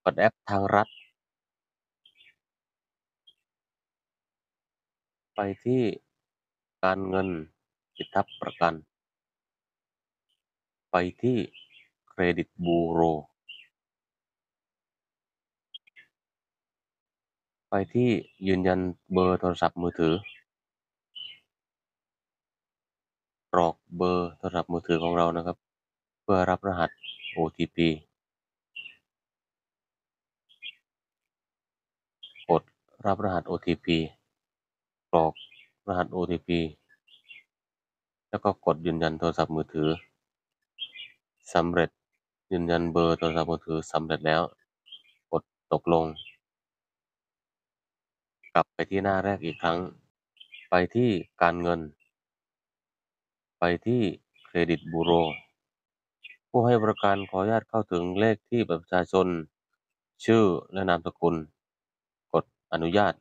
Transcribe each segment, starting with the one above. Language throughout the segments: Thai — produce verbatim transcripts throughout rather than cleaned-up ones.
กดแอปทางรัฐไปที่การเงินปิดทับประกันไปที่เครดิตบูโรไปที่ยืนยันเบอร์โทรศัพท์มือถือกรอกเบอร์โทรศัพท์มือถือของเรานะครับเพื่อรับรหัส โอ ที พี กดรับรหัส โอ ที พี กรอกรหัส โอ ที พี แล้วก็กดยืนยันโทรศัพท์มือถือสำเร็จยืนยันเบอร์โทรศัพท์มือถือสำเร็จแล้วกดตกลงกลับไปที่หน้าแรกอีกครั้งไปที่การเงินไปที่เครดิตบูโรผู้ให้บริการขออนุญาตเข้าถึงเลขที่บัตรประชาชนชื่อและนามสกุลกดอนุญาต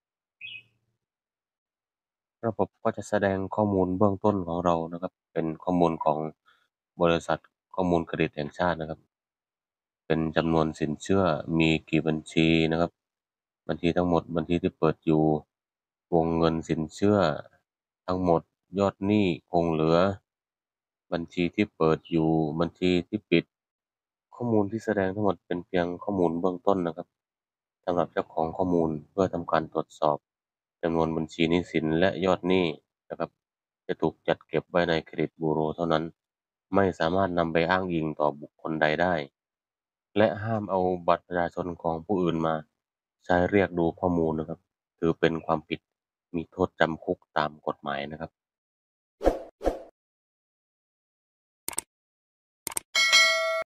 ระบบก็จะแสดงข้อมูลเบื้องต้นของเรานะครับเป็นข้อมูลของบริษัทข้อมูลเครดิตแห่งชาตินะครับเป็นจำนวนสินเชื่อมีกี่บัญชีนะครับบัญชีทั้งหมดบัญชีที่เปิดอยู่วงเงินสินเชื่อทั้งหมดยอดหนี้คงเหลือบัญชีที่เปิดอยู่บัญชีที่ปิดข้อมูลที่แสดงทั้งหมดเป็นเพียงข้อมูลเบื้องต้นนะครับสำหรับเจ้าของข้อมูลเพื่อทำการตรวจสอบจำนวนบัญชีหนี้สินและยอดหนี้นะครับจะถูกจัดเก็บไว้ในเครดิตบูโรเท่านั้นไม่สามารถนำไปอ้างอิงต่อบุคคลใดได้และห้ามเอาบัตรประชาชนของผู้อื่นมาใช้เรียกดูข้อมูลนะครับถือเป็นความผิดมีโทษจำคุกตามกฎหมายนะครับ